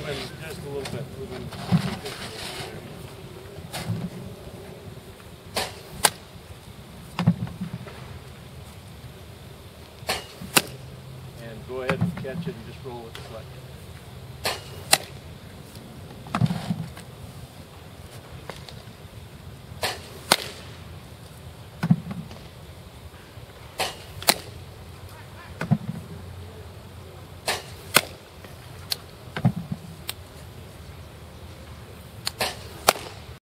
moving just a little bit. Moving just a little bit there. And go ahead and catch it and just roll it flat.